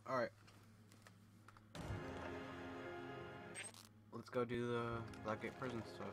Alright. Let's go do the Blackgate prison stuff.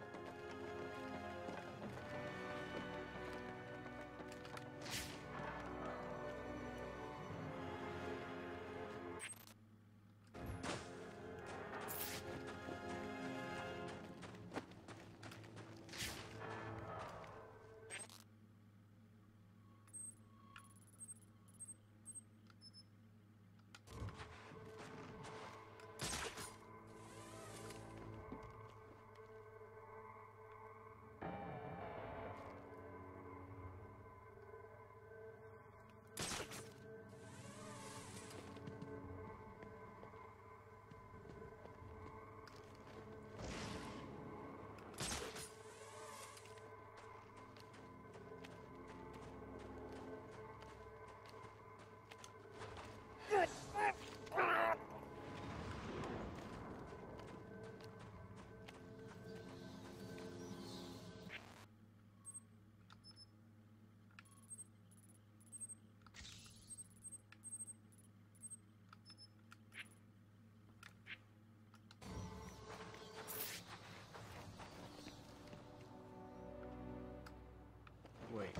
Wait.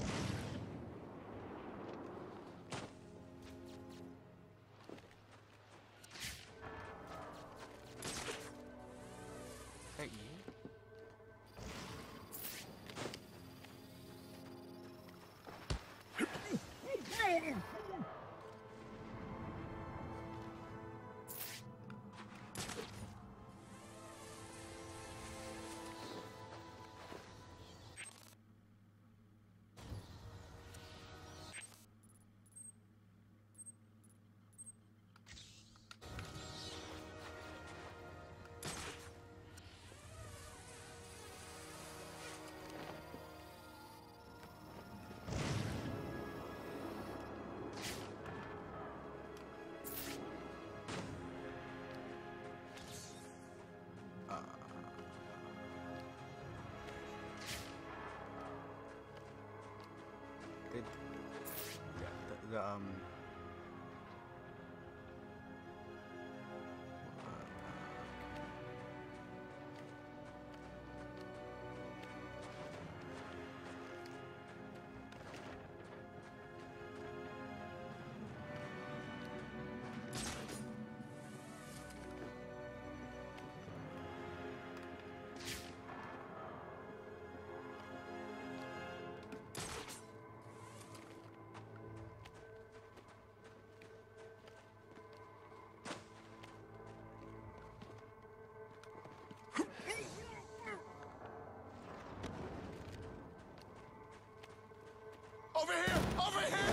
Hey. Did the Over here! Over here!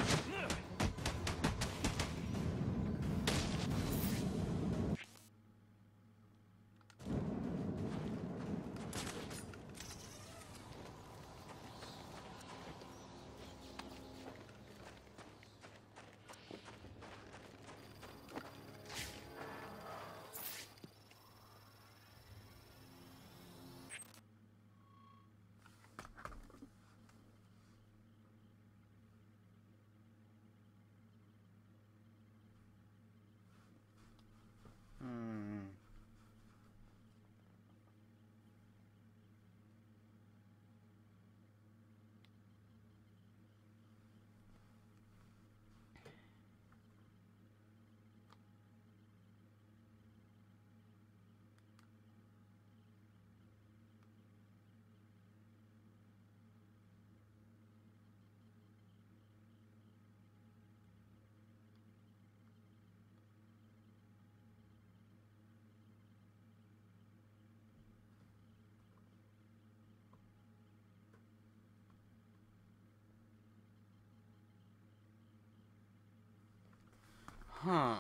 Huh.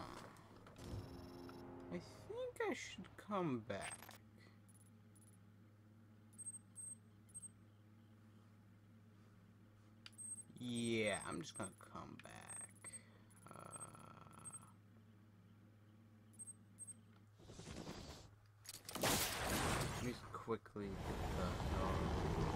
I think I should come back. Yeah, I'm just gonna come back. Let me just quickly get the...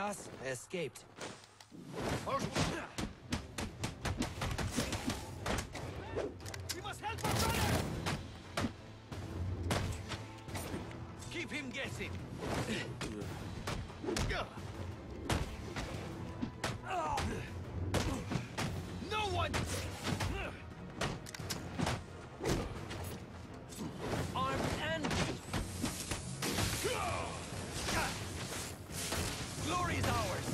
chaos, I escaped. We must help our brother! Keep him guessing. No one! Armed and glory is ours.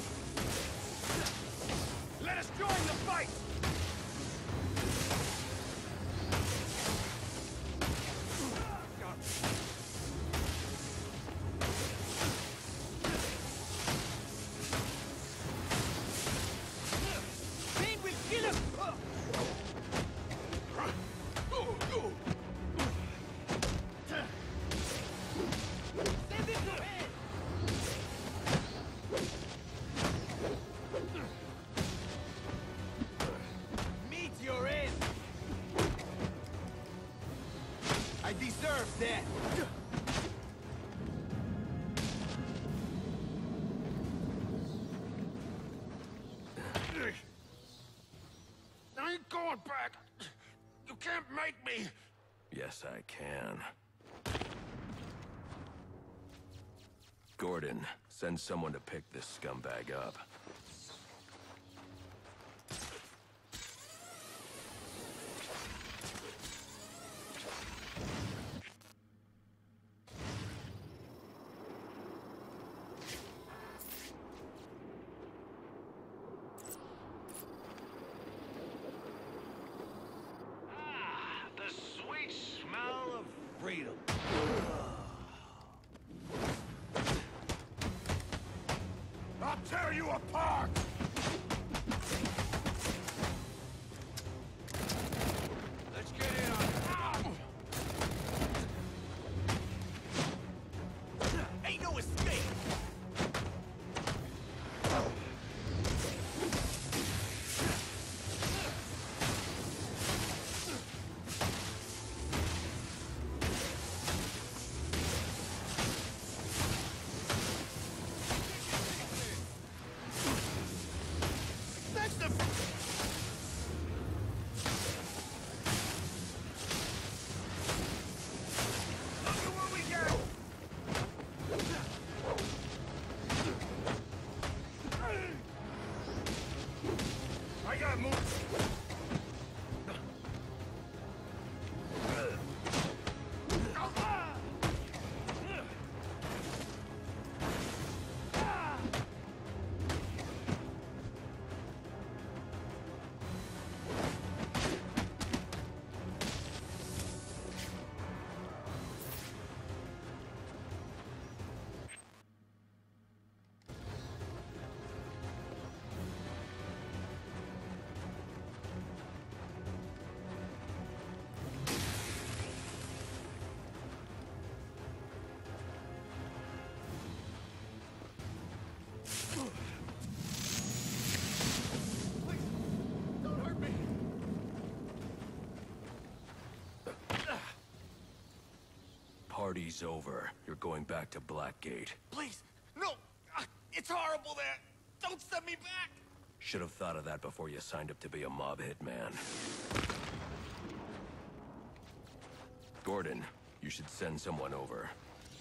Let us join the fight! Pain will kill him. Send it to him. Meet your end. I deserve that! I ain't going back! You can't make me! Yes, I can. Gordon, send someone to pick this scumbag up. The sweet smell of freedom. I'll tear you apart! Let's get in on it. Ain't no escape. That's the... Look at what we got! I gotta move. Don't hurt me! Party's over. You're going back to Blackgate. Please, no! It's horrible there! Don't send me back! Should have thought of that before you signed up to be a mob hitman. Gordon, you should send someone over.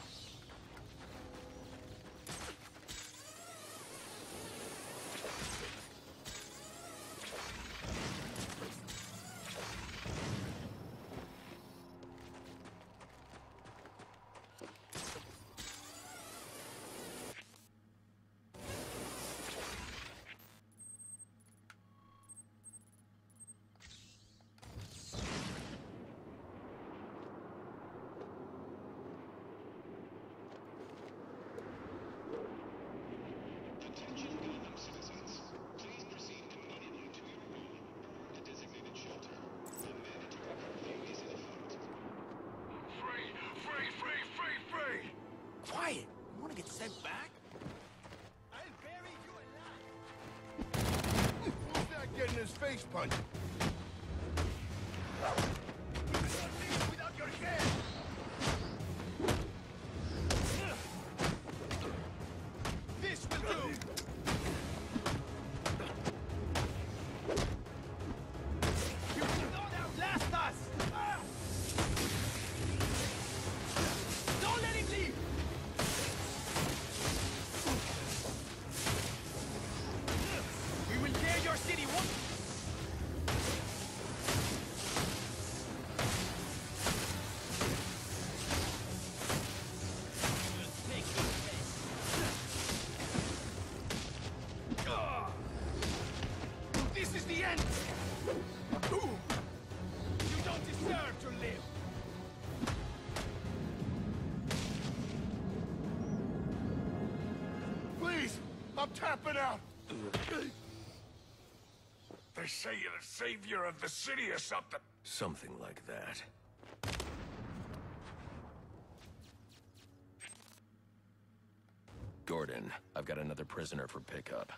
Quiet! You wanna get sent back? I'll bury you alive. Who's not getting his face punched? Without your hand! This will do! I'm tapping out. They say you're the savior of the city or something. Something like that. Gordon, I've got another prisoner for pickup.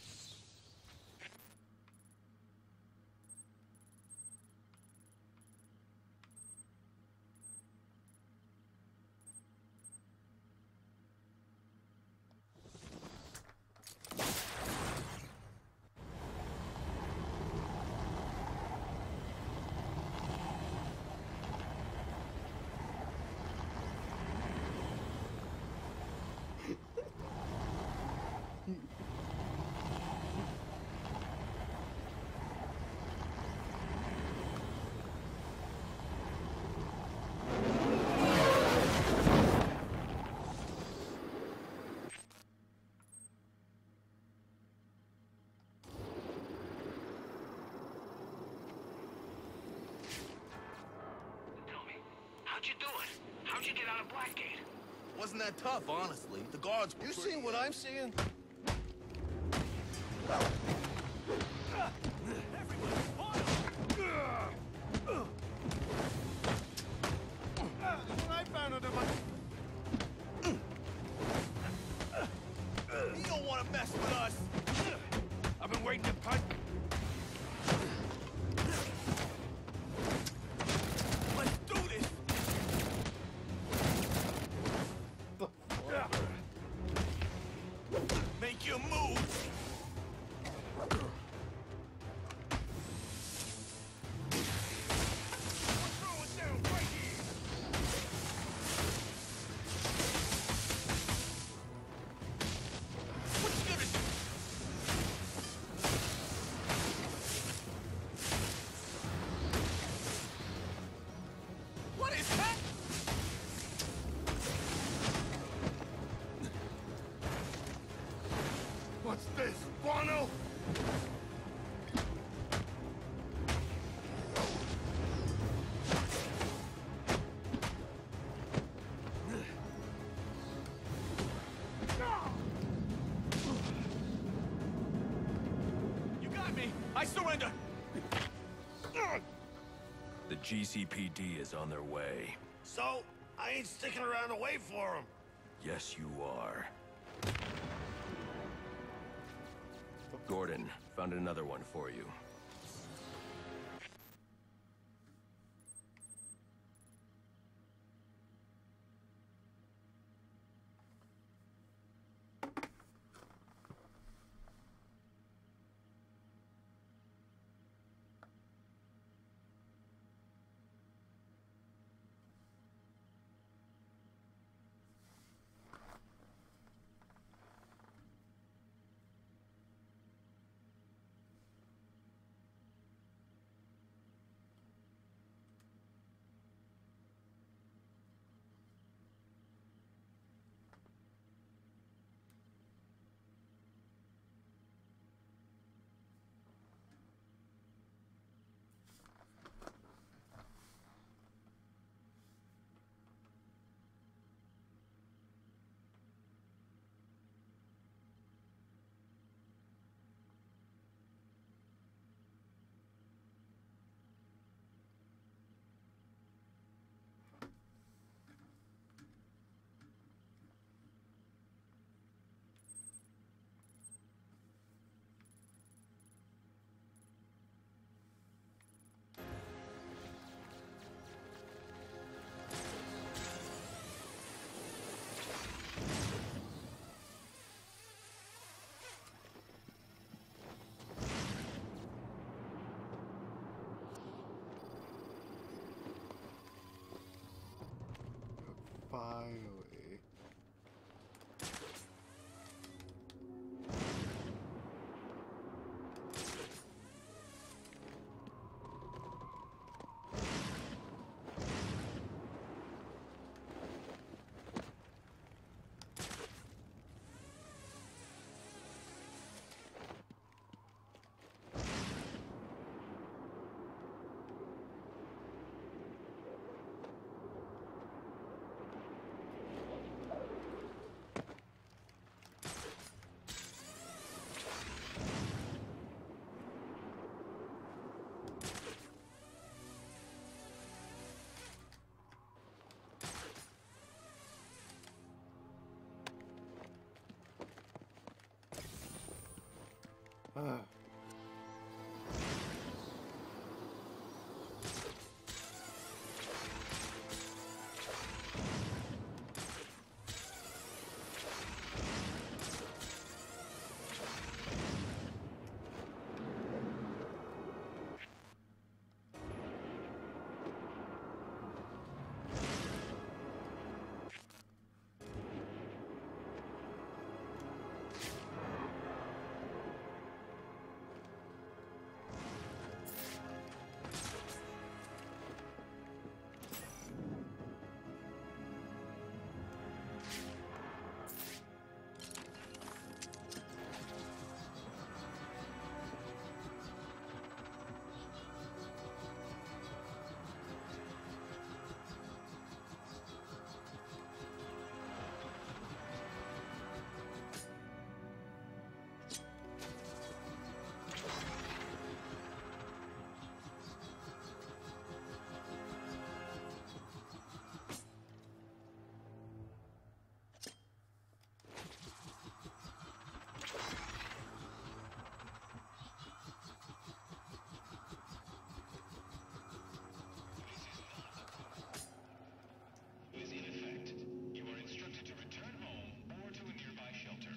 How'd you do it? How'd you get out of Blackgate? Wasn't that tough, honestly. The guards... You seeing what I'm seeing? I found under my... You don't want to mess with us. I've been waiting to punch. Let's do this. Make your move. Throw it down right here. What you gonna do? What is that? What's this, guano? You got me. I surrender. The GCPD is on their way. So, I ain't sticking around to wait for him. Yes, you are. Gordon, found another one for you. Finally. Is in effect. You are instructed to return home or to a nearby shelter.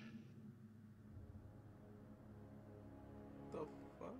The fuck?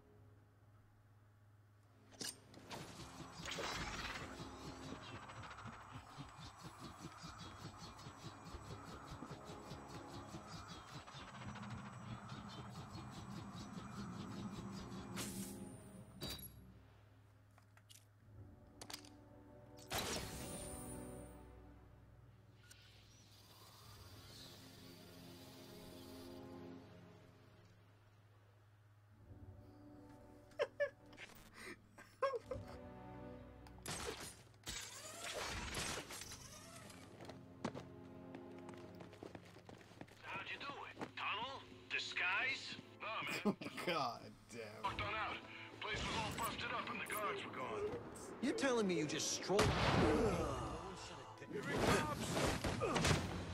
How'd you do it? Tunnel? Disguise? Nah, man. God damn. Fucked on out. Place was all busted up and the guards were gone. You're telling me you just strolled? Here he comes.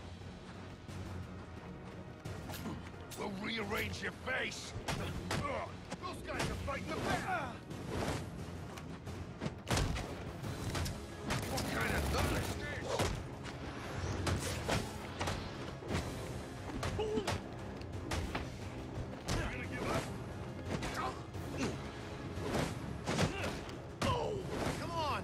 We'll rearrange your face. Those guys are fighting the back. What kind of thug is this? You gonna give up? Come on!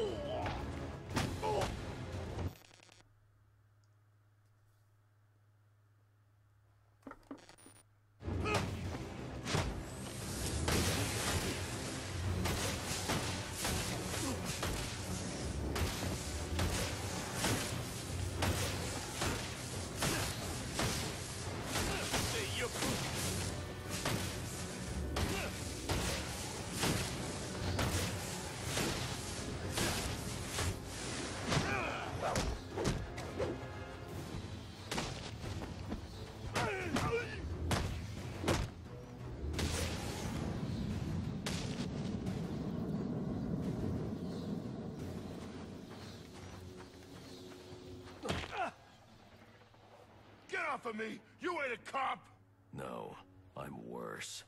Get off of me! You ain't a cop! No, I'm worse.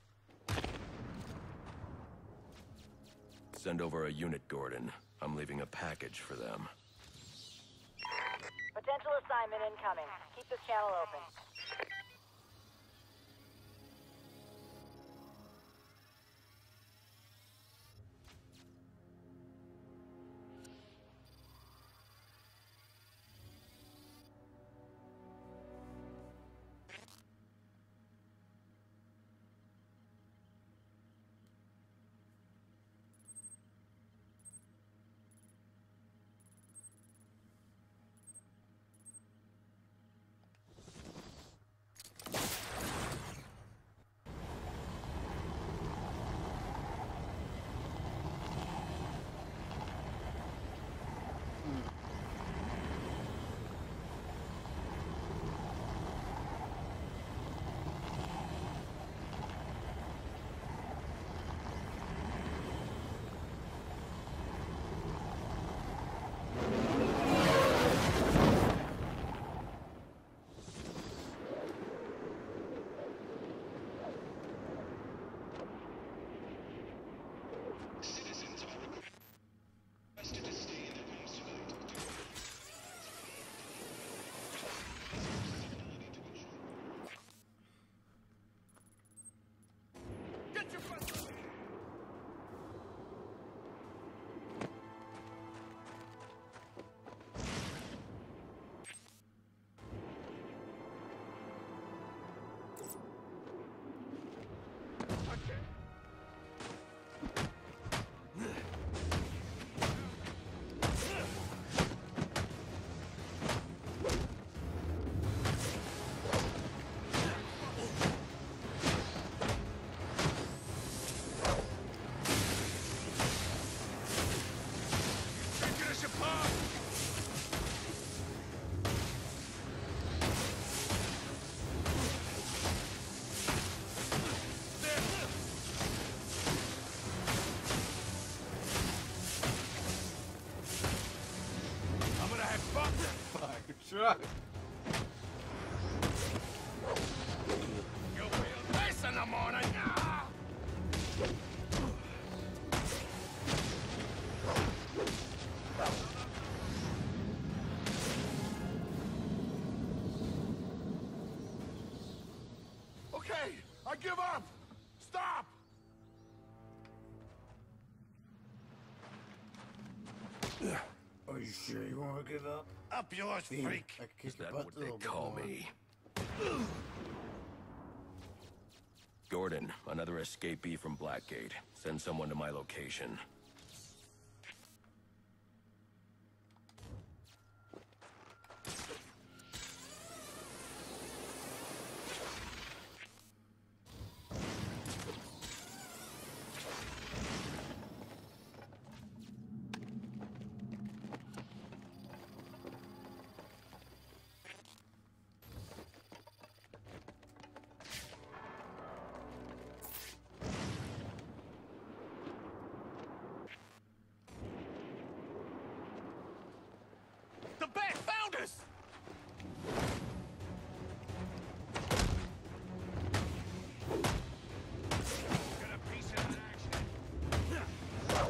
Send over a unit, Gordon. I'm leaving a package for them. Potential assignment incoming. Keep this channel open. truck. You feel this in the morning. Ah! Okay, I give up. Stop. Are you sure you want to give up? Up yours, Fiend, freak. I can kick Is your that butt what a they little bit call more. me? Gordon, another escapee from Blackgate. Send someone to my location. The bat found us! Get a piece of that action.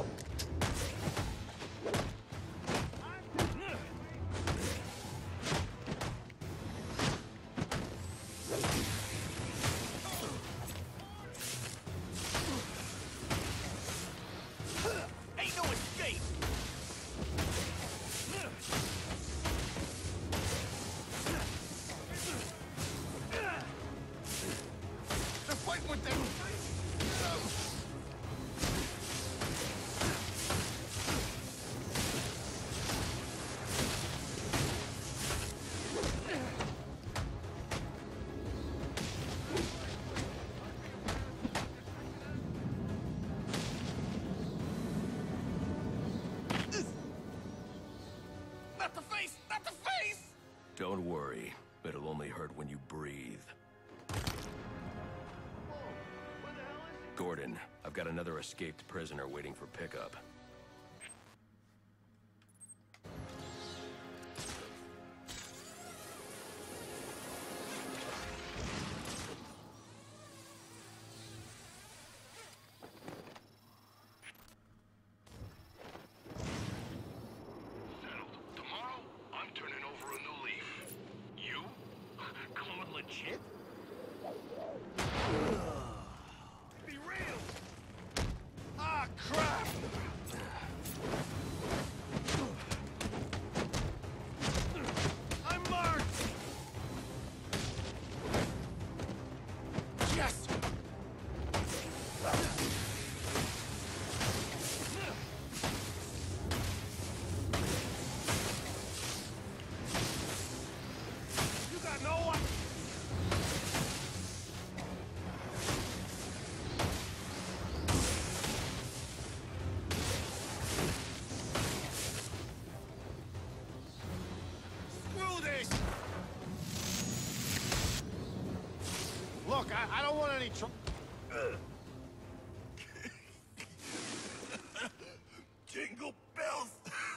Ain't no escape! They're fighting with them. Not the face! Not the face! Don't worry. It'll only hurt when you breathe. Gordon, I've got another escaped prisoner waiting for pickup. Settled. Tomorrow, I'm turning over a new leaf. You? Going legit? Be real. Ah, crap. I'm marked. Yes. You got no one. Screw this. Look, I don't want any trouble. Jingle bells!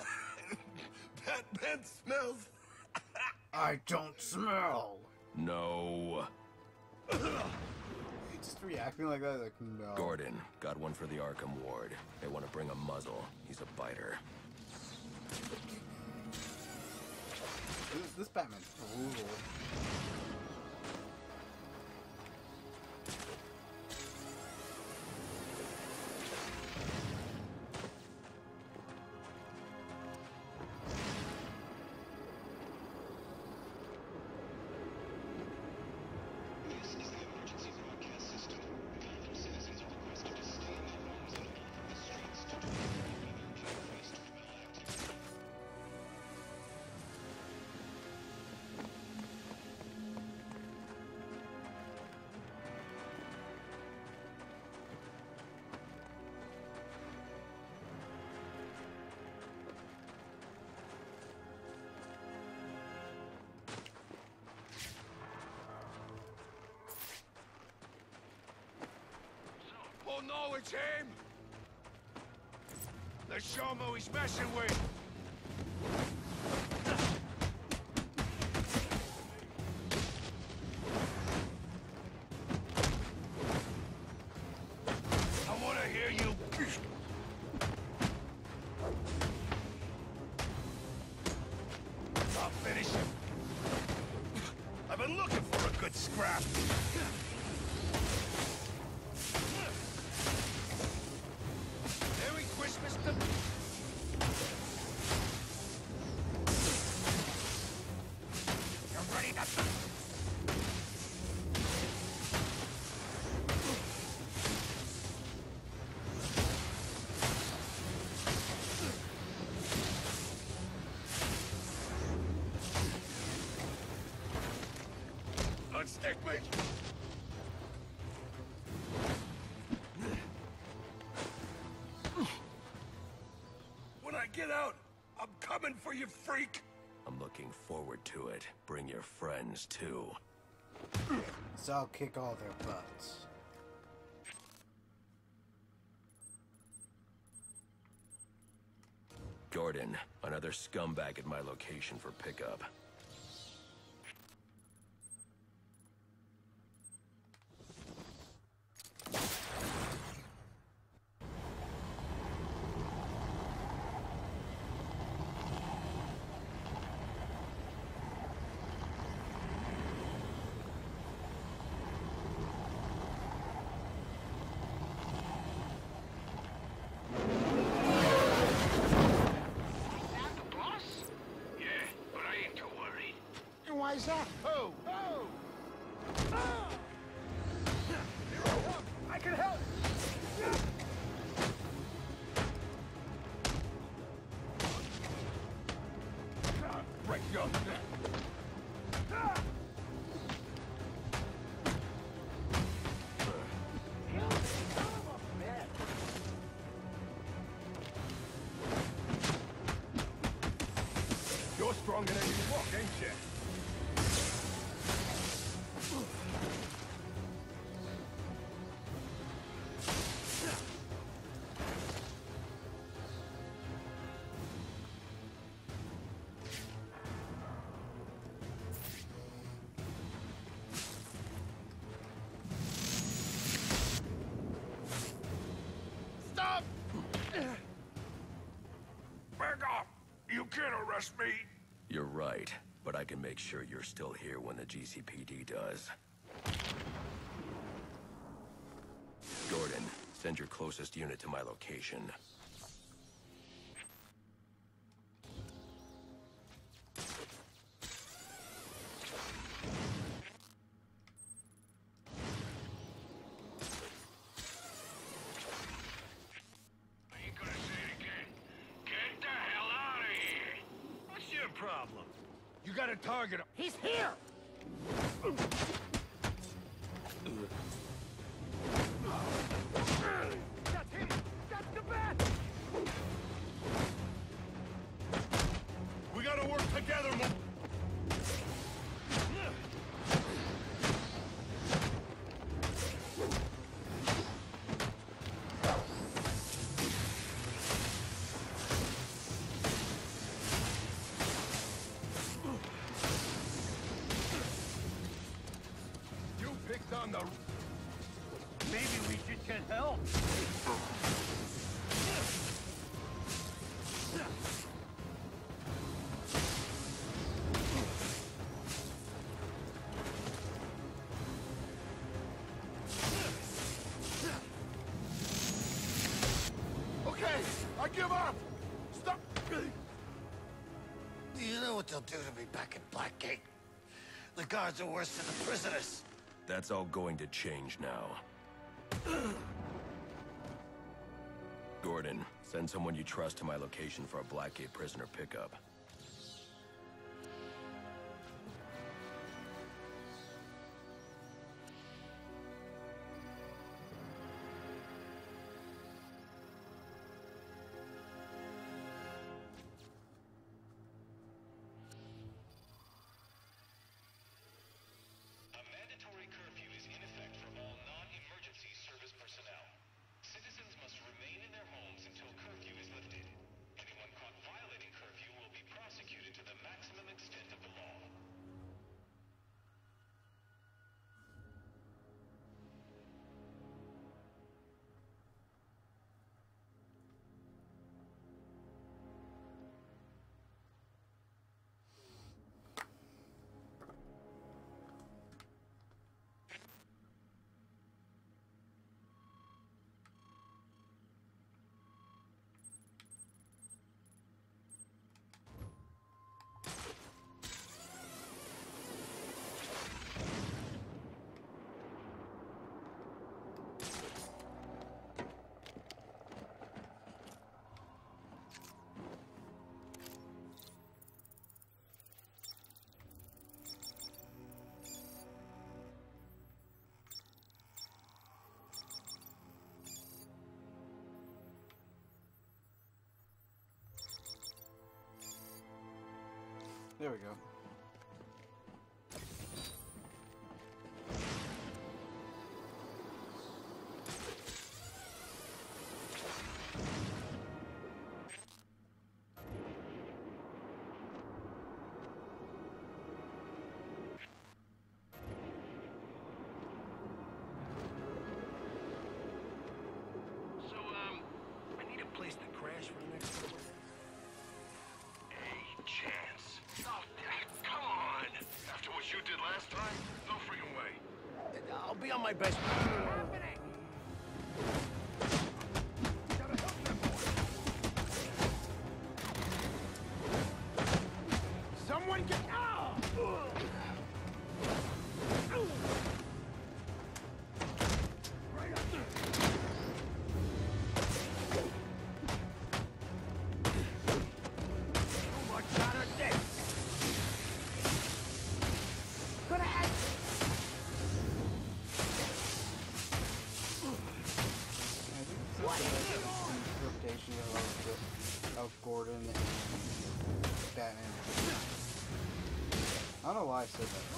Batman smells! I don't smell. No. Just reacting like that, like, no. Gordon, got one for the Arkham Ward. They want to bring a muzzle. He's a biter. This Batman's brutal. This is the emergency broadcast system. Gotham citizens are requested to stay in their homes and avoid the streets due to another increased criminal activity. Oh no, it's him! Let's show him who he's messing with! I'll finish him. I've been looking for a good scrap. Merry Christmas to... You're ready to... Unstick me! When I get out, I'm coming for you, freak! I'm looking forward to it. Bring your friends, too. So I'll kick all their butts. Gordon, another scumbag at my location for pickup. Why is that? Oh! Oh! Ah! Here I come! I can help! Right, go! Ah! You're stronger than you walk, ain't you? Stop! Back off! You can't arrest me! You're right, but I can make sure you're still here when the GCPD does. Gordon, send your closest unit to my location. I ain't gonna say it again. Get the hell out of here! What's your problem? You gotta target him. He's here! That's him! That's the bat! We gotta work together, Mo. You picked on the... Maybe we should get help. Okay, I give up. Stop. You know what they'll do to me back in Blackgate? The guards are worse than the prisoners. That's all going to change now. Gordon, send someone you trust to my location for a Blackgate prisoner pickup. A mandatory curfew is in effect for all non-emergency service personnel. Citizens must remain in their homes until curfew is lifted. Anyone caught violating curfew will be There we go. So, I need a place to crash for the next one. A chance. Oh, come on! After what you did last time? No freaking way. I'll be on my best. Someone get out! Right up there. Too much out of this. Gonna add. What is interpretation of Gordon and Batman? I don't know why I said that.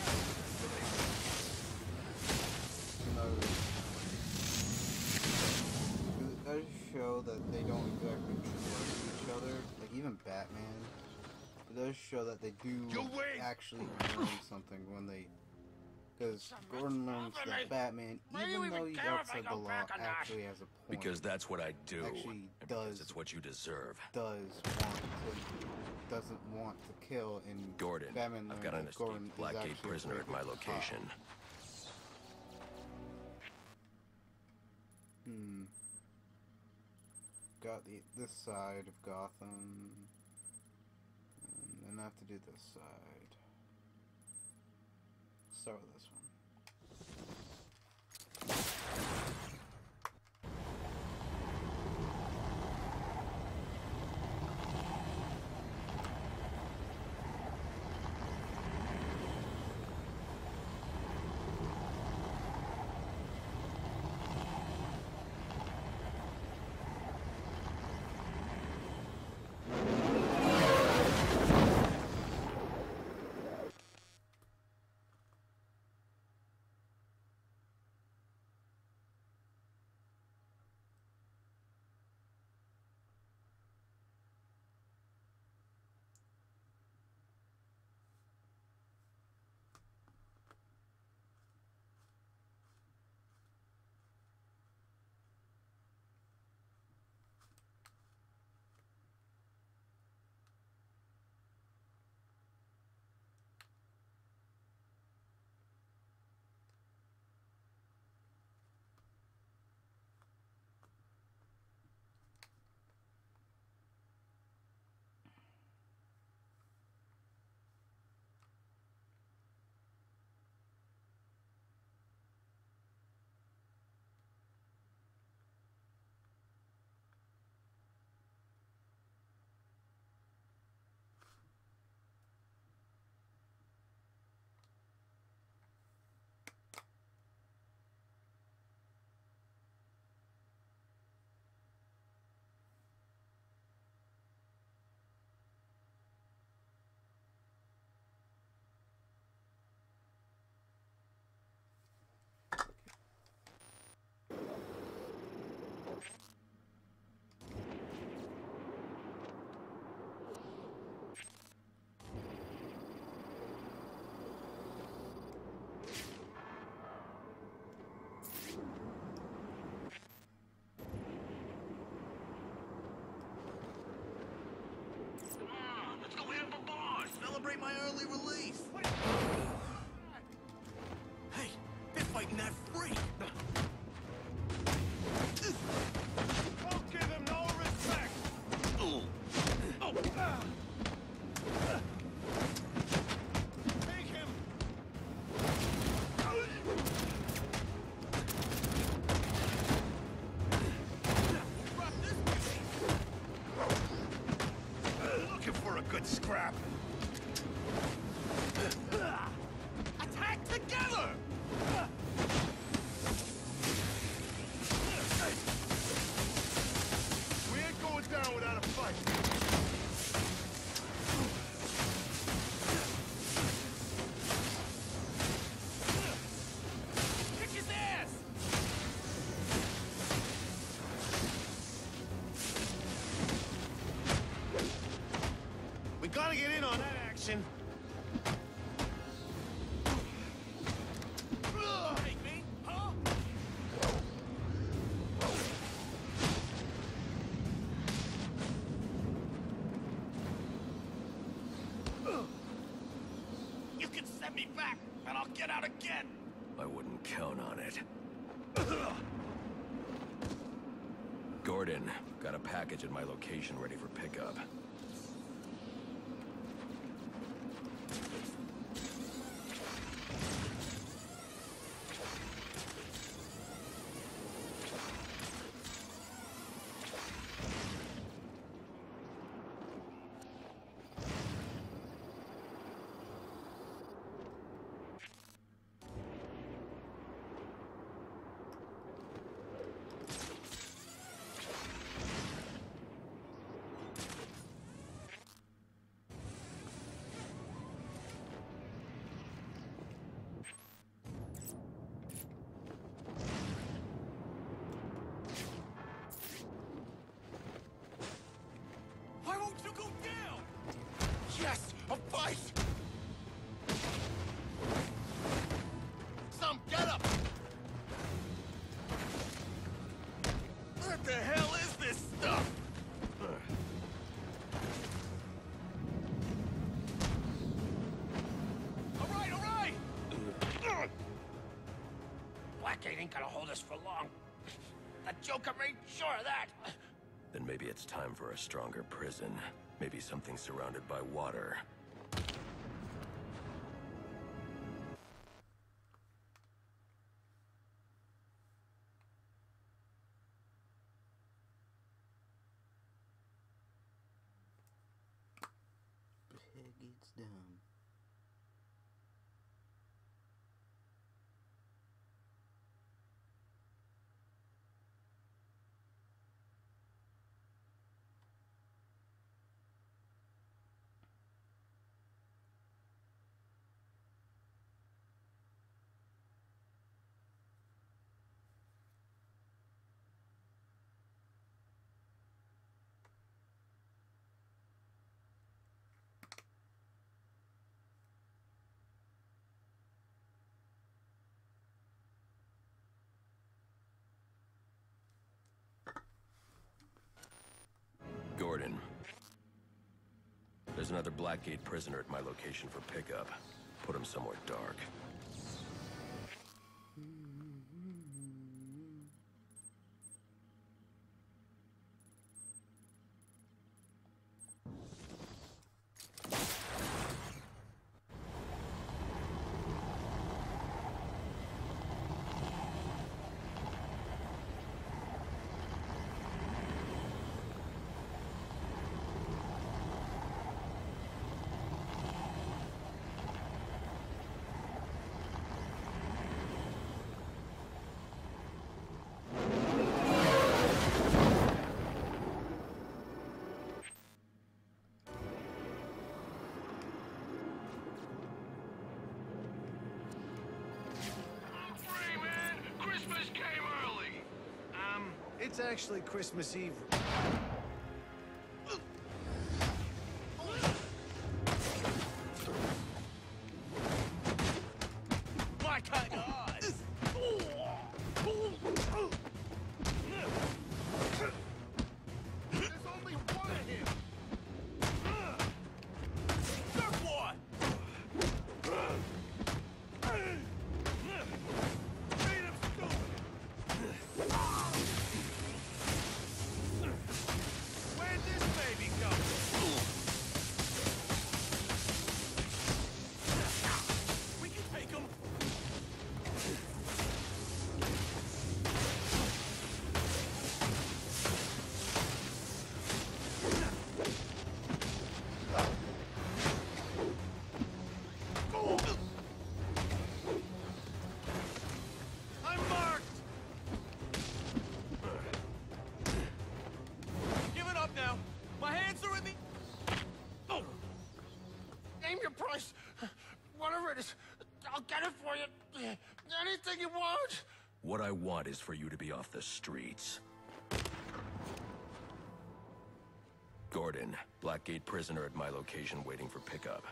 It does show that they don't exactly trust each other. Like even Batman, it does show that they do actually learn something when they. Because Gordon learns that Batman, even though he's outside the law, actually has a point. Because that's what I do. Actually and because does. it's what you deserve. Doesn't want to kill, and Gordon, Batman I've learns got an that Gordon escaped is Blackgate actually a prisoner very at my good location. cop. Got this side of Gotham, and then I have to do this side. Start with this one. Let's go hit up a bar! Celebrate my early release! Hey, they're fighting that freak! Don't give him no respect! Take him! Looking for a good scrap! Attack together! We ain't going down without a fight. get in on that action. Take me, huh? You can send me back, and I'll get out again. I wouldn't count on it. Gordon, got a package at my location ready for pickup. Why won't you go down? Yes, a fight! Some get up! What the hell is this stuff? All right! Blackgate ain't gonna hold us for long. The Joker made sure of that. Then maybe it's time for a stronger prison. Maybe something surrounded by water. Pig eats down. Gordon. There's another Blackgate prisoner at my location for pickup. Put him somewhere dark. It's actually Christmas Eve. My kind of eyes. There's only one of him. Surfboard. Made him stupid. Where'd this baby go? We can take him. I'm marked. Give it up now. My hands are in the... Oh! Name your price. Whatever it is, I'll get it for you. Anything you want. What I want is for you to be off the streets. Gordon, Blackgate prisoner at my location waiting for pickup.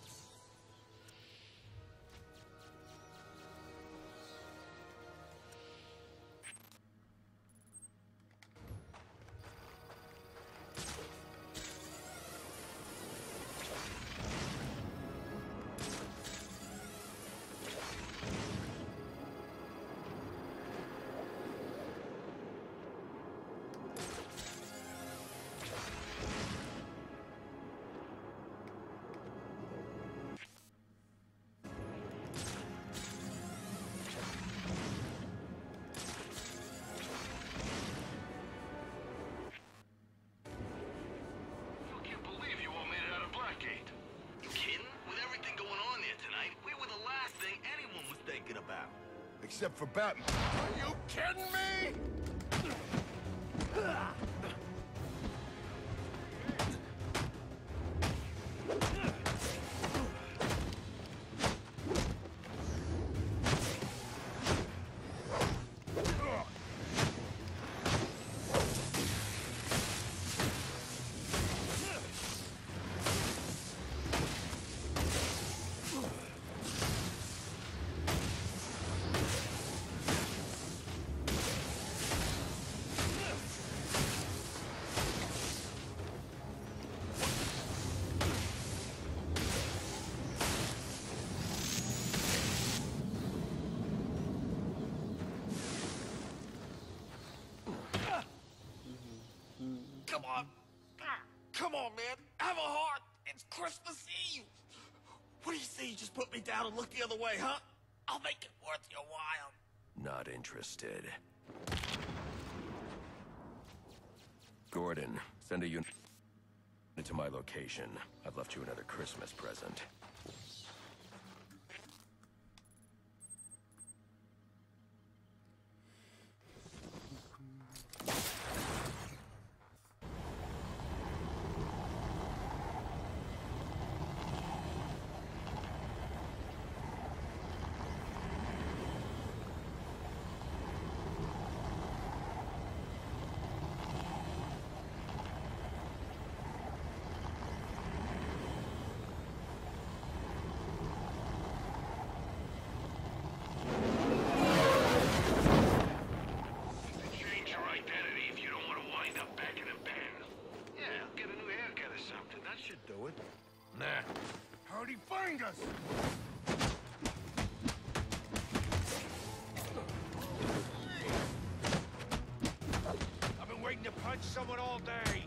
I can't believe you all made it out of Blackgate. You kidding? With everything going on there tonight, we were the last thing anyone was thinking about. Except for Batman. Are you kidding me? Come on. Come on, man. Have a heart. It's Christmas Eve. What do you say you just put me down and look the other way, huh? I'll make it worth your while. Not interested. Gordon, send a unit to my location. I've left you another Christmas present. Change your identity if you don't want to wind up back in a pen. Yeah, get a new haircut or something. That should do it. Nah. How'd he find us? I've been waiting to punch someone all day.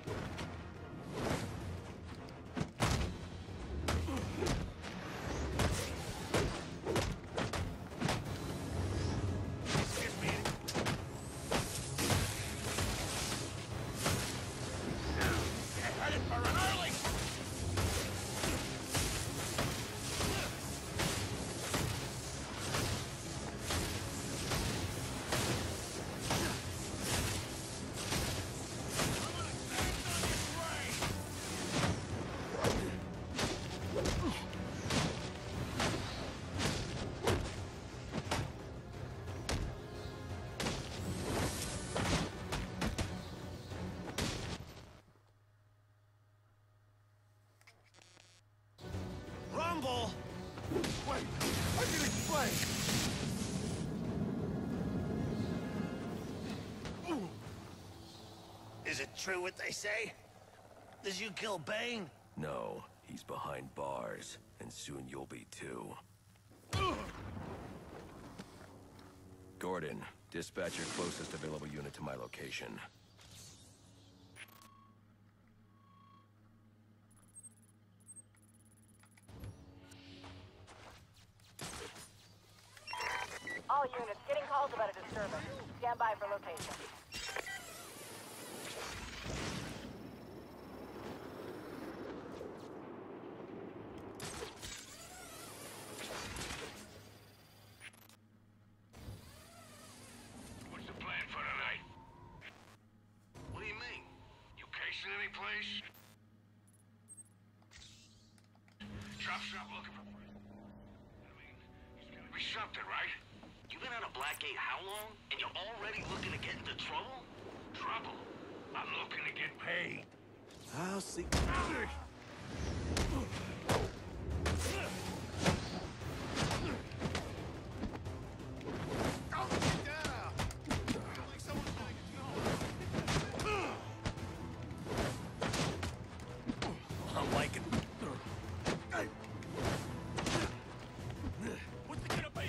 Excuse me. Headed for an early. Rumble! Wait, I can explain. Is it true what they say? Did you kill Bane? No, he's behind bars, and soon you'll be too. Gordon, dispatch your closest available unit to my location. All units, getting calls about a disturbance. Stand by for location. What's the plan for tonight? What do you mean? You casing any place? Chop shop looking for... I mean, he's gonna be something, right? You've been out of Blackgate how long? And you're already looking to get into trouble? Trouble? I'm looking to get paid. I'll see. I'm liking. What's the gonna be?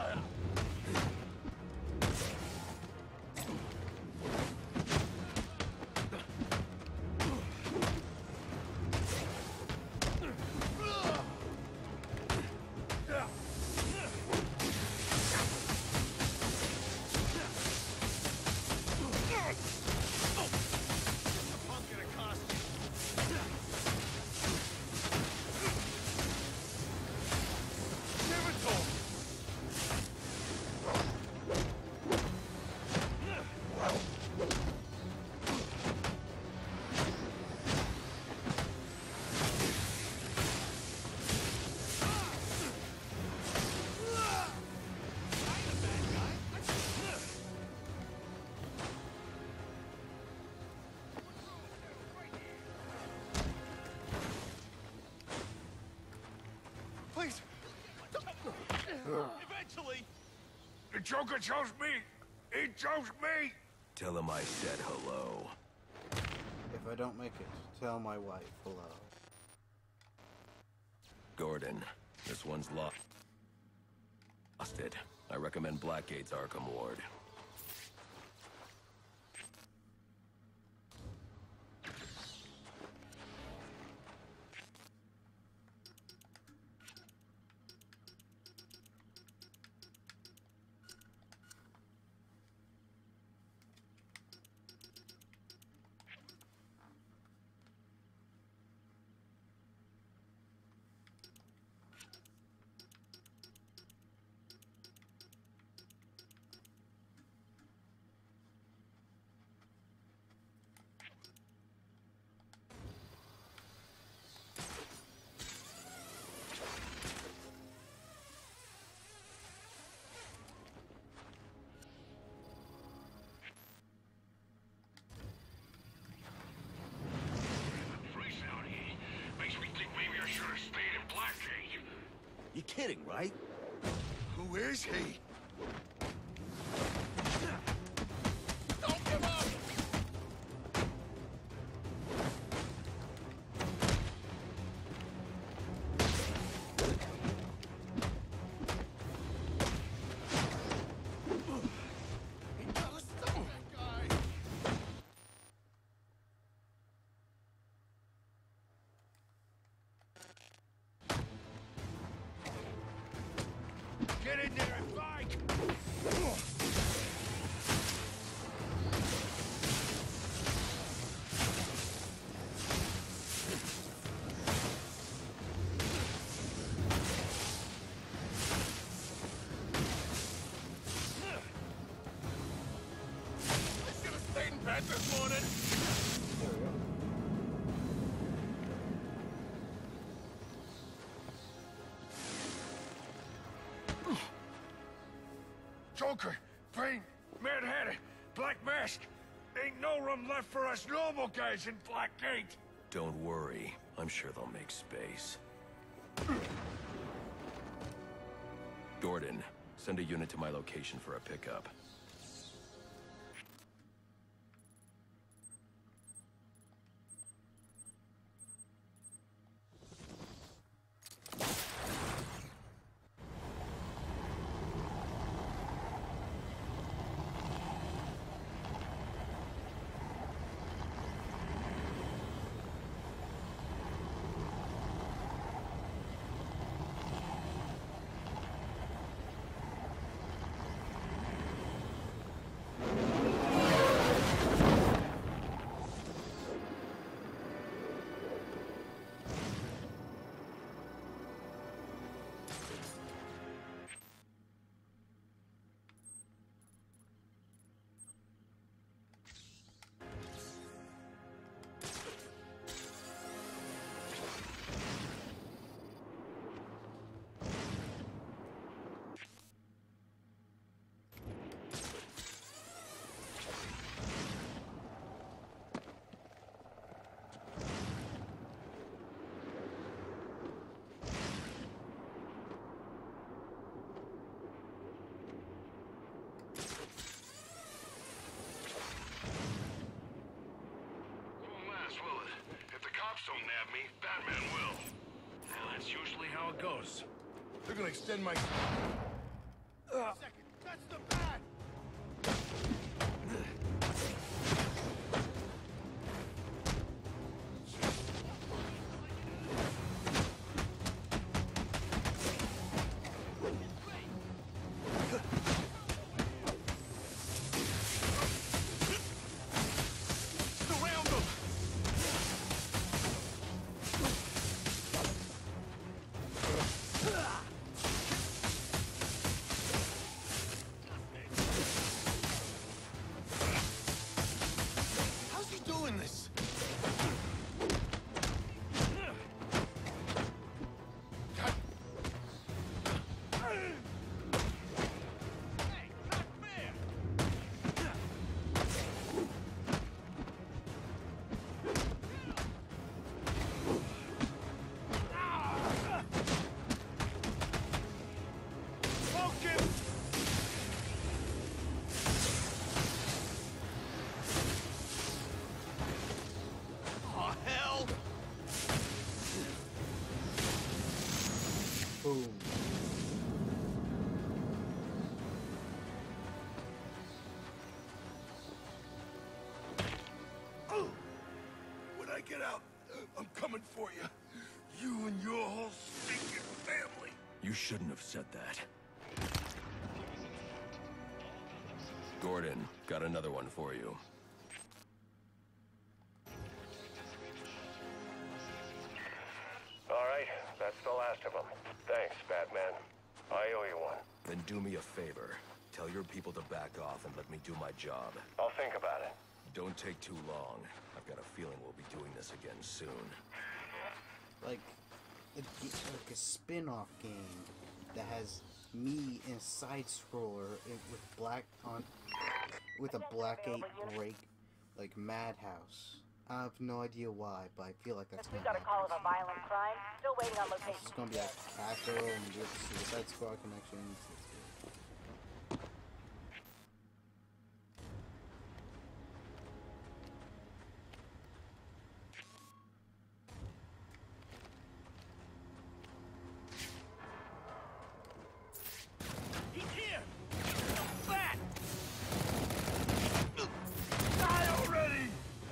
Please. Eventually. The Joker chose me. He chose me. Tell him I said hello. If I don't make it, tell my wife hello. Gordon, this one's lost. Lost it. I recommend Blackgate's Arkham Ward. Freeze out here. Makes me think maybe I should have stayed in Blackgate. You're kidding, right? Who is he? Don't give up! He gotta stop that guy! Get in there and fight. I should have stayed in bed this morning! There we go. Joker, Bane, Mad Hatter, Black Mask. Ain't no room left for us normal guys in Blackgate. Don't worry. I'm sure they'll make space. Gordon, send a unit to my location for a pickup. cops don't nab me, Batman will. Well, that's usually how it goes. They're gonna extend my... Second, that's the bat! Surround them! How's he doing this? God. Hey, not fair! Smoke him! Oh, hell! Boom. When I get out, I'm coming for you. You and your whole stinking family. You shouldn't have said that. Gordon, got another one for you. All right, that's the last of them. Thanks, Batman. I owe you one. Then do me a favor. Tell your people to back off and let me do my job. I'll think about it. Don't take too long. I've got a feeling we'll be doing this again soon. Like a spin-off game that has me in a side scroller with a Blackgate break, like Madhouse. I have no idea why, but I feel like that's We gonna got a call happen. of a violent crime. Still waiting on location. This is gonna be like Taco and with Suicide Squad connections. He's here! Bat! Die already!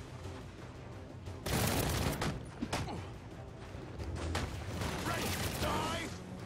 Ready to die?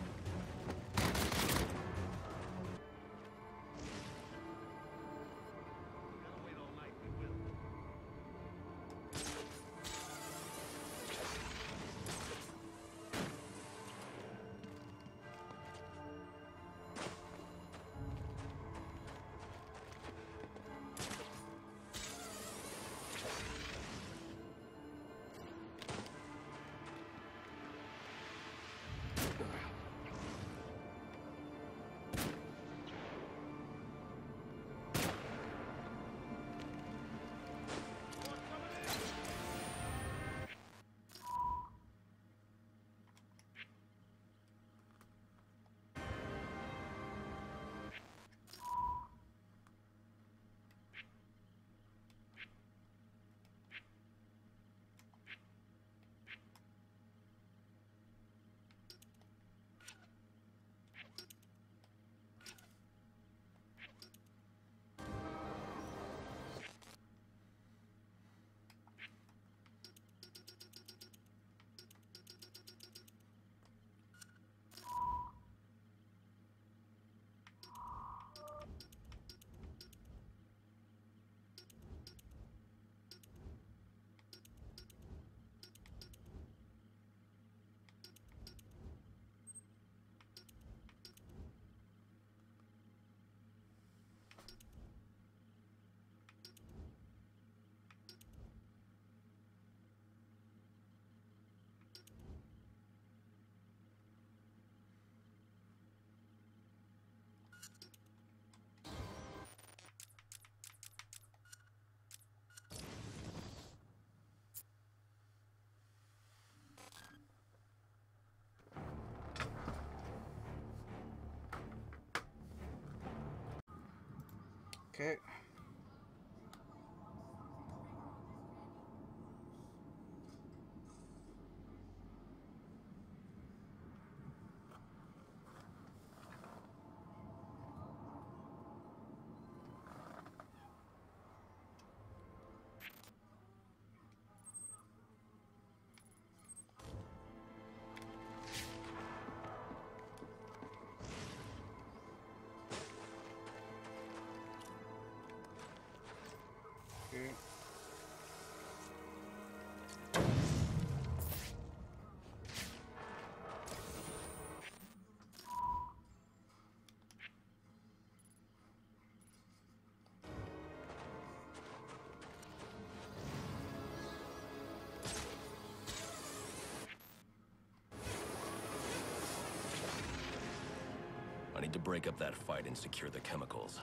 Okay. to break up that fight and secure the chemicals.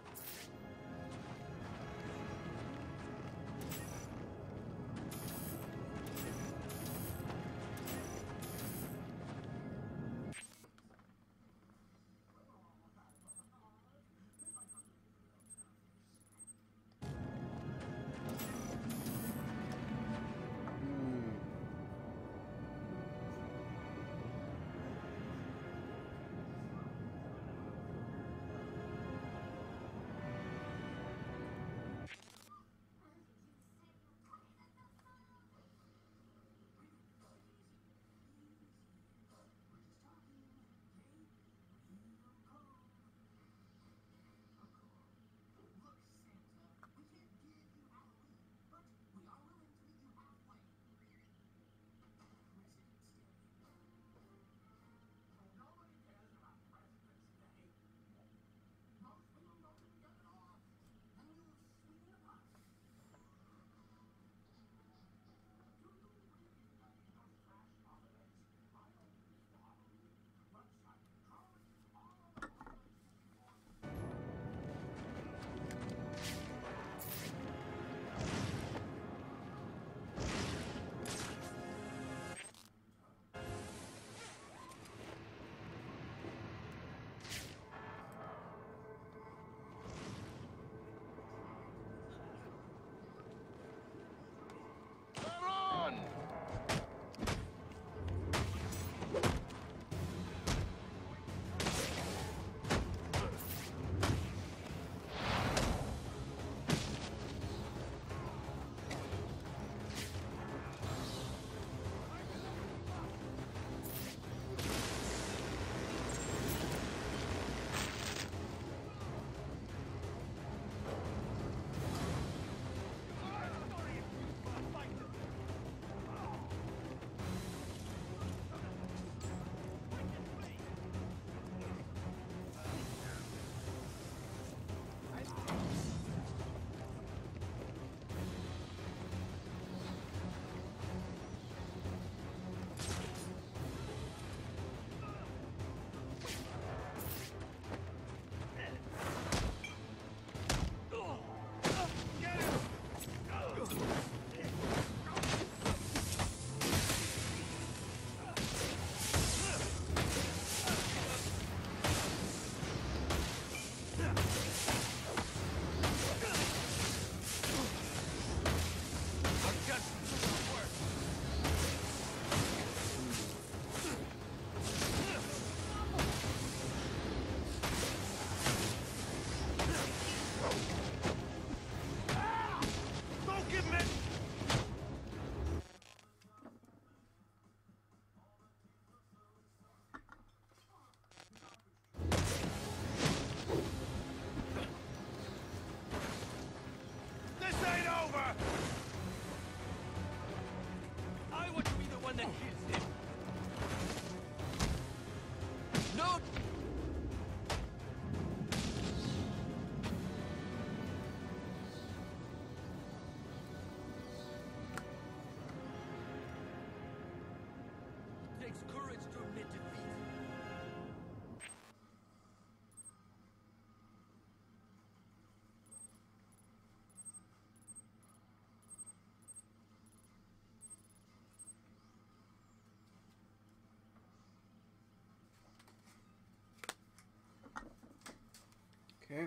Okay.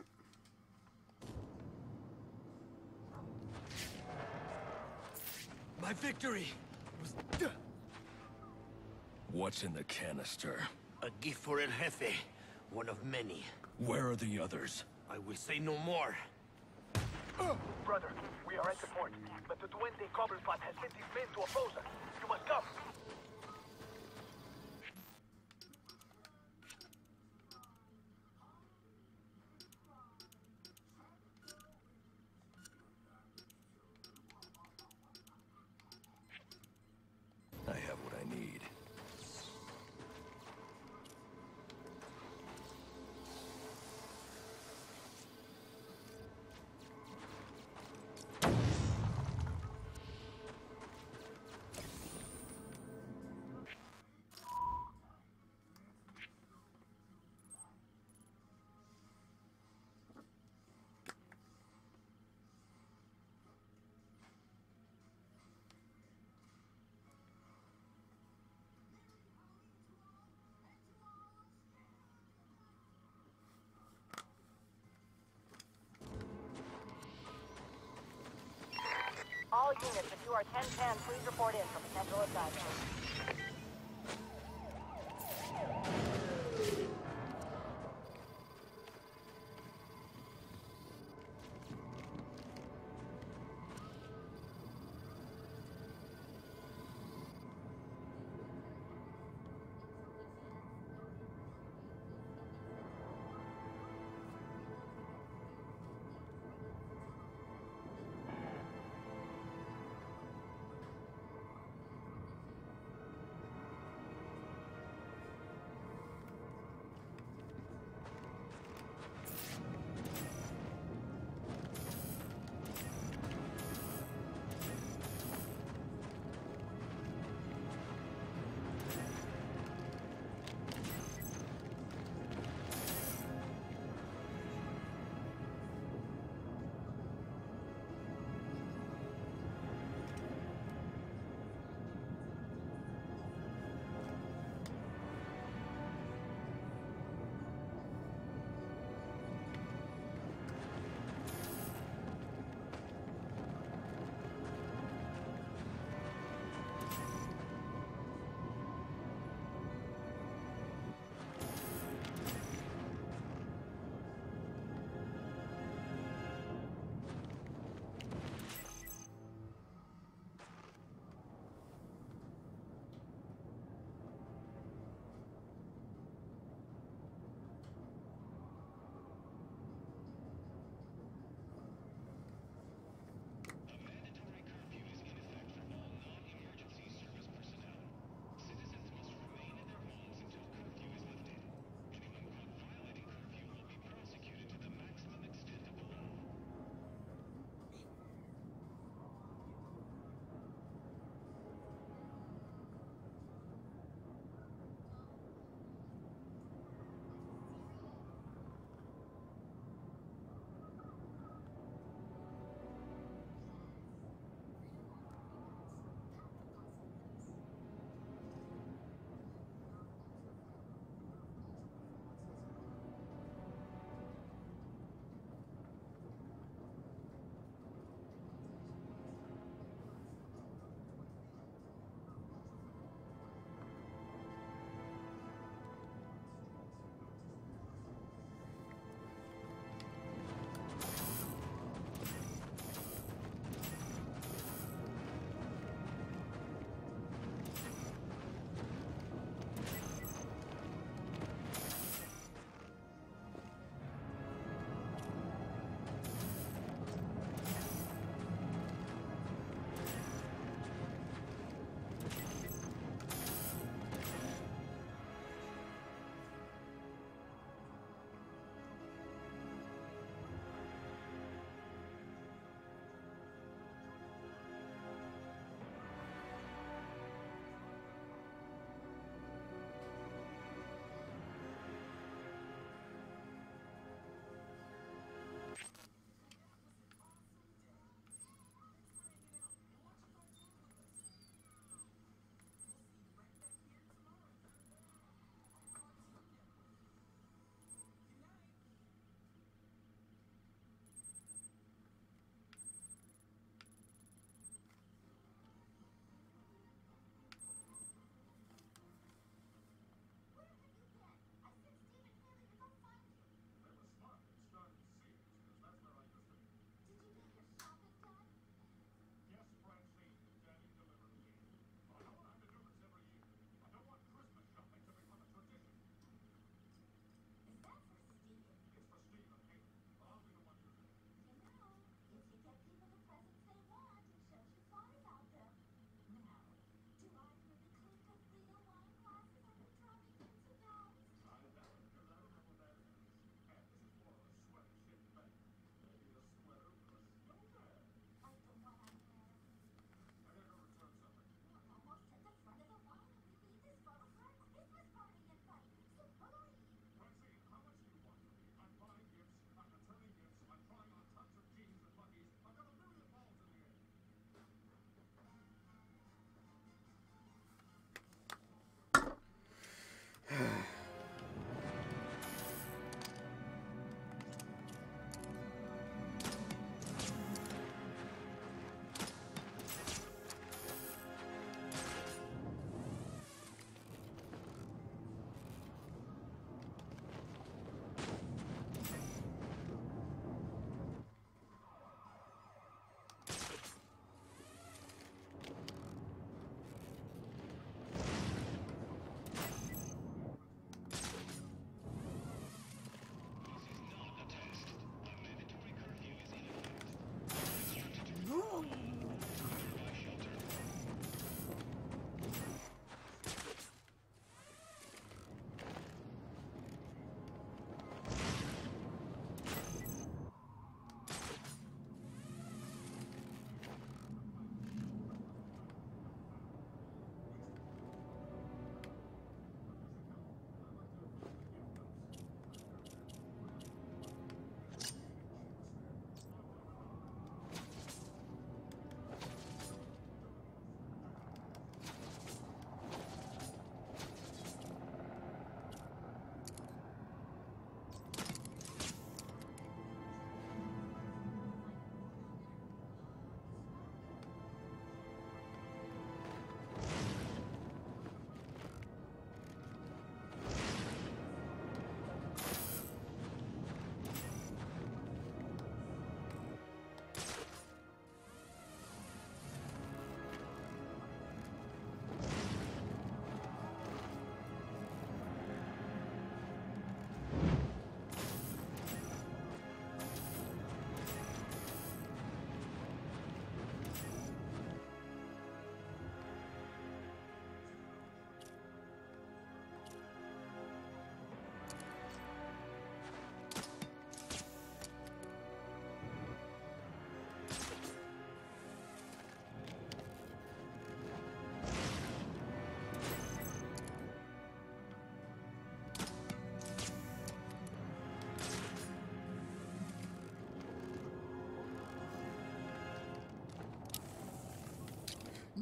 My victory was... What's in the canister? A gift for El Jefe. One of many. Where are the others? I will say no more. Brother, we are at the port, but the Duende Cobblepot has sent his men to oppose us. You must come. I have what I need. units, if you are 1010, please report in for potential assignment.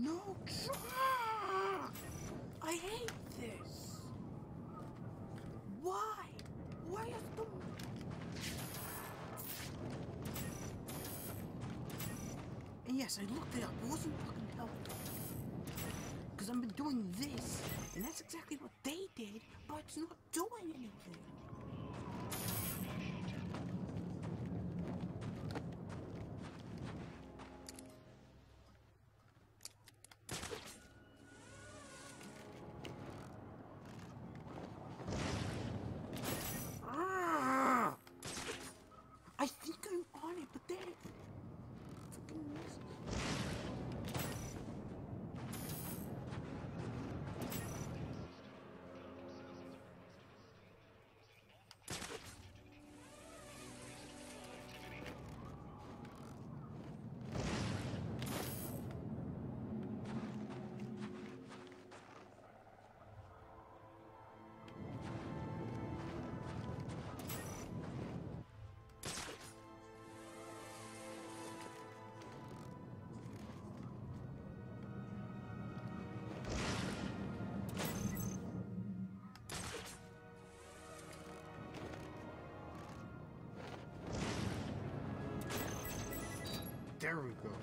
No, I hate this. Why? Why is the... And yes, I looked it up. It wasn't fucking helpful. Because I've been doing this, and that's exactly what they did, but it's not doing anything. I think I'm on it, but then it fucking misses. There we go.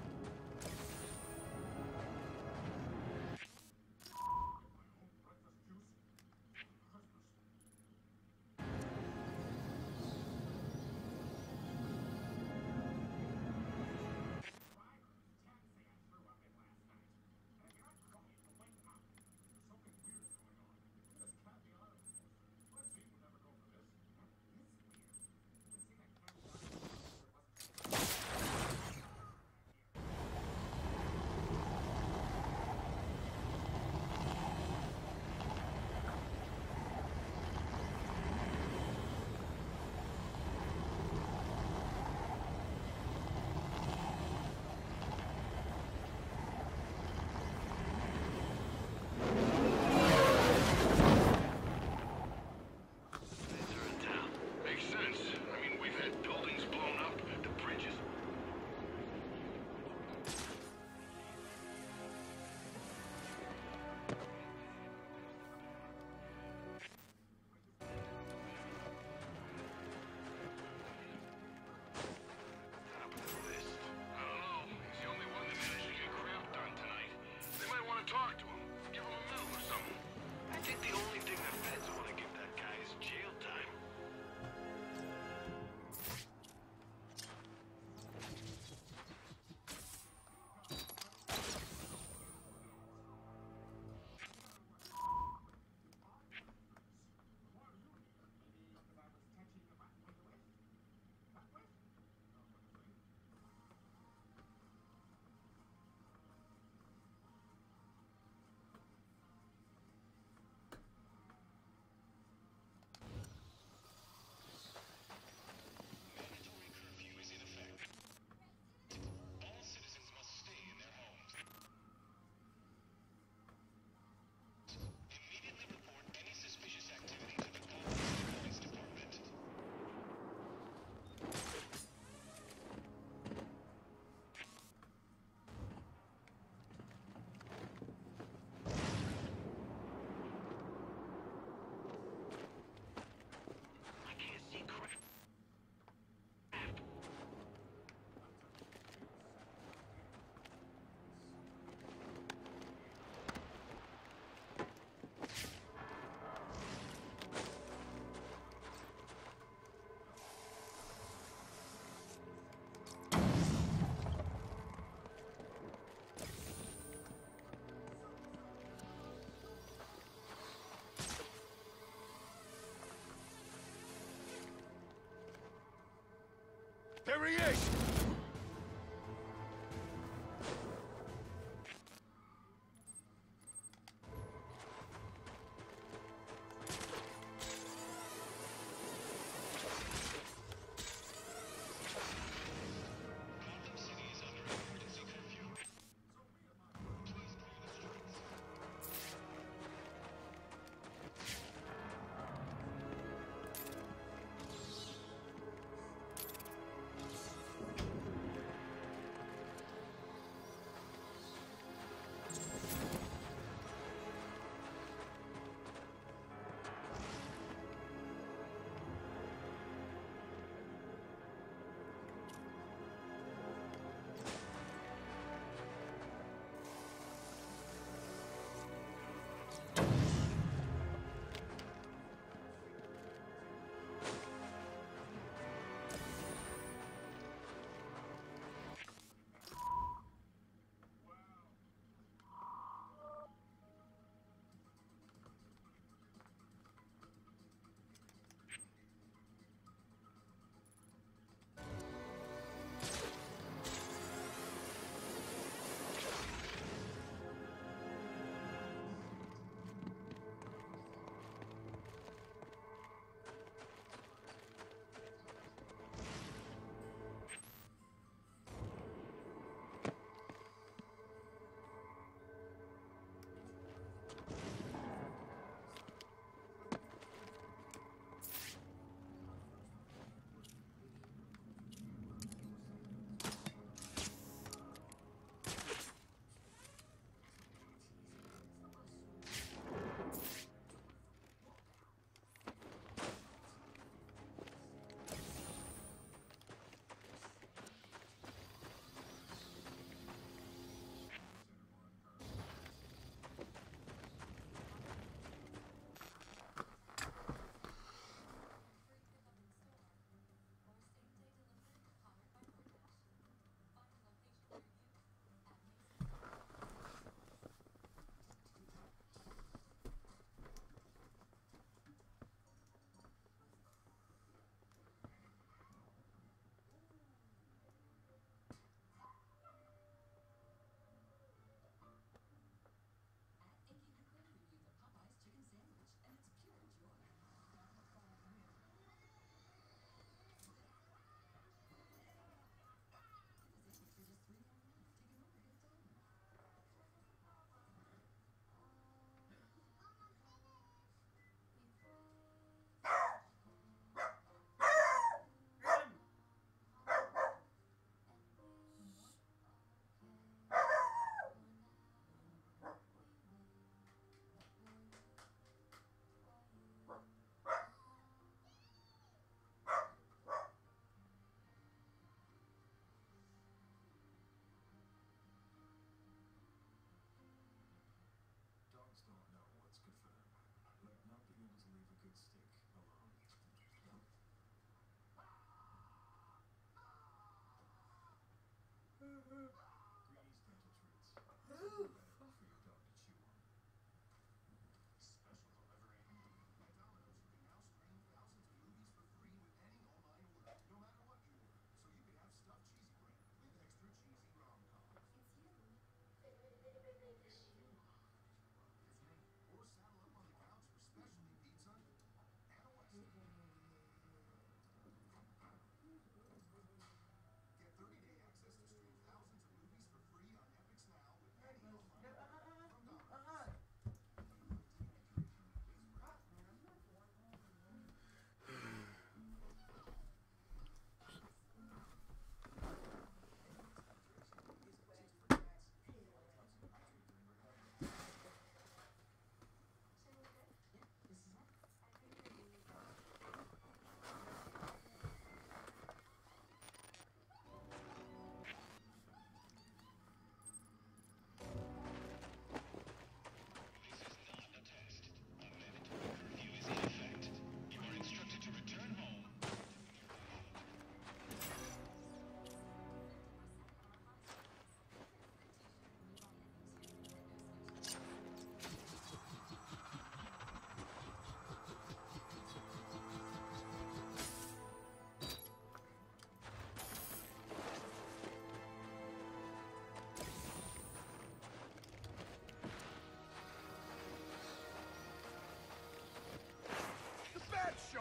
There he is!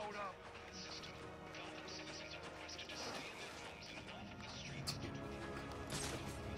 load up. System. Gotham citizens are requested to stay in their homes and off the streets due to an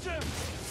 him!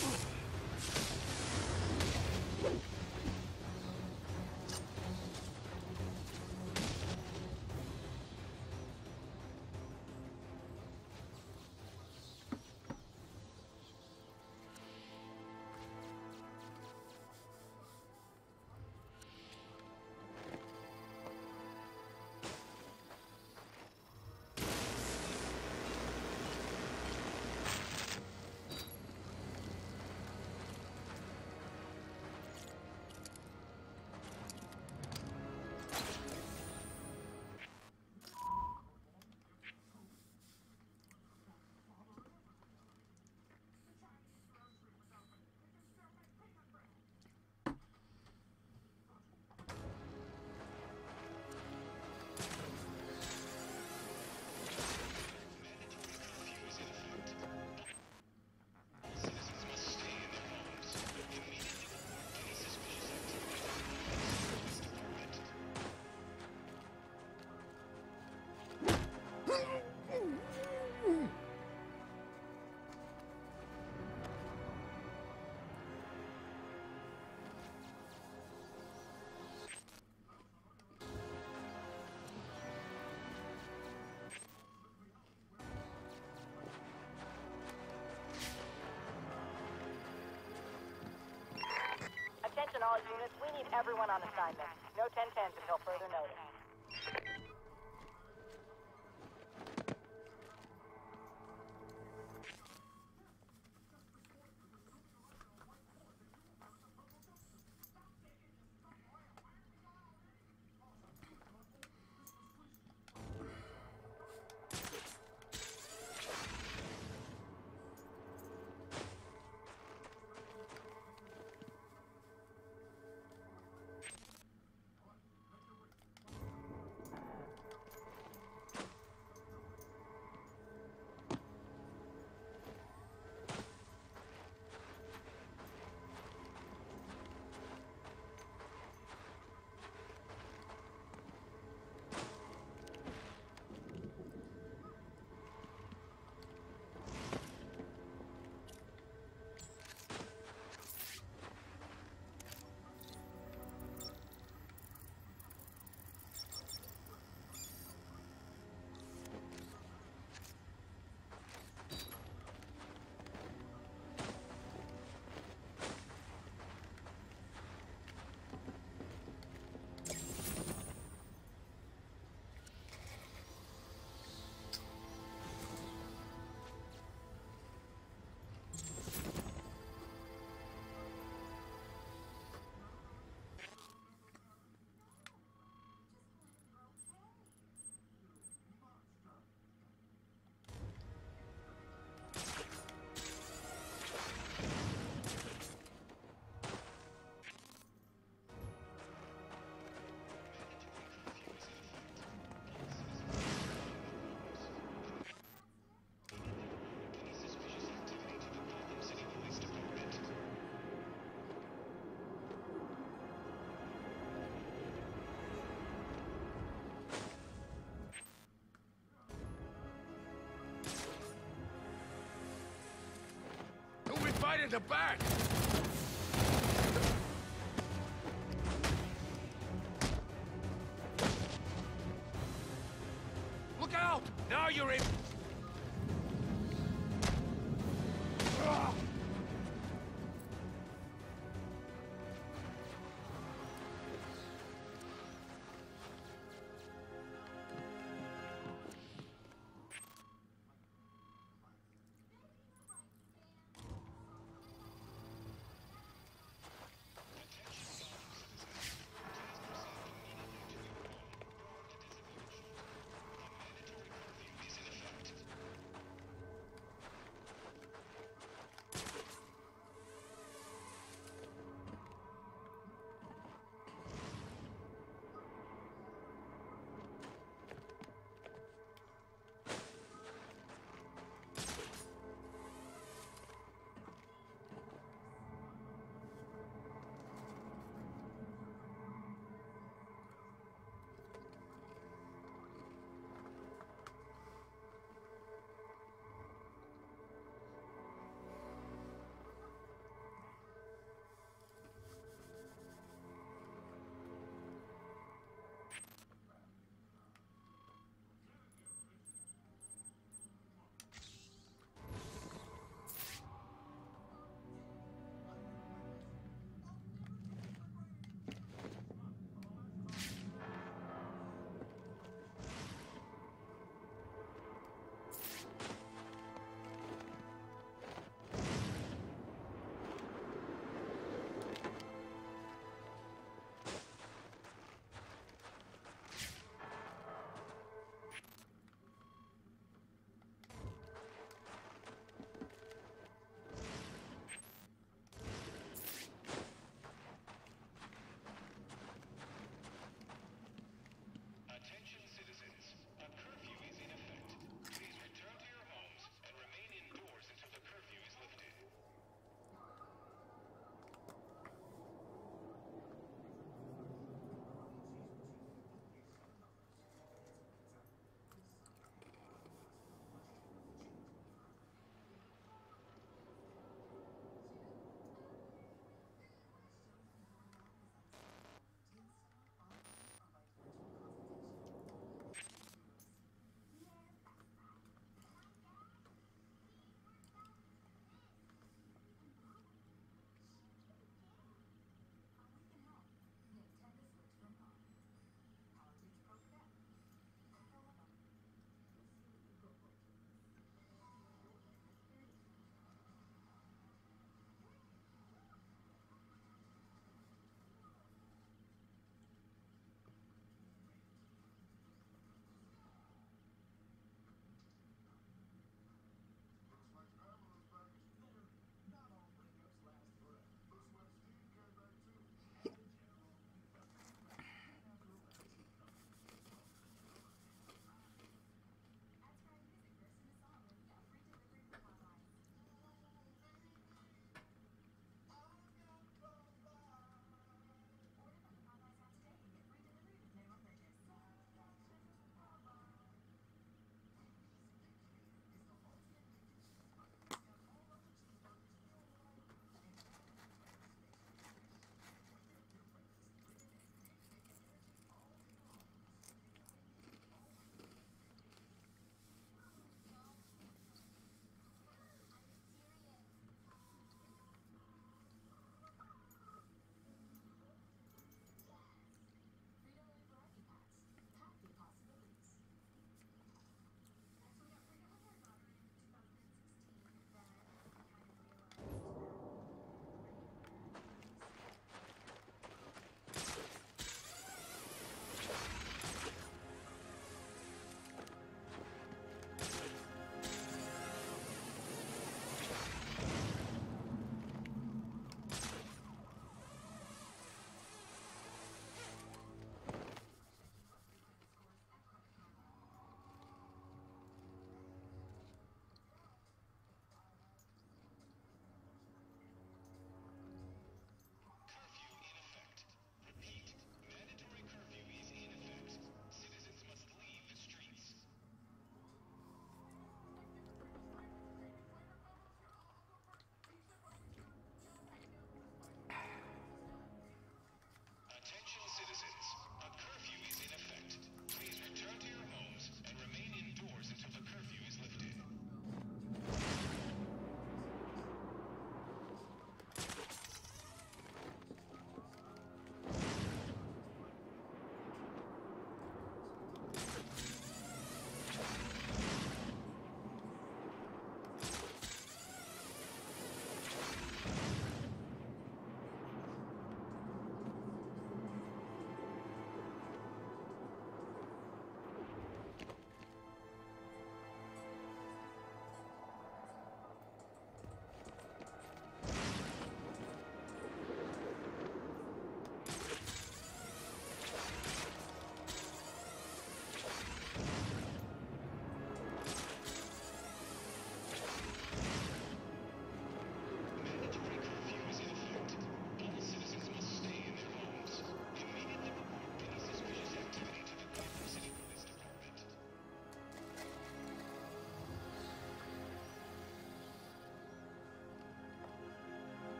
Attention all units, we need everyone on assignment. No 10-10s until further notice. Who we fight in the back? Look out! Now you're in.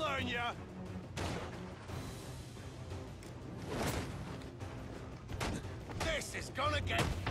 learn ya! This is gonna get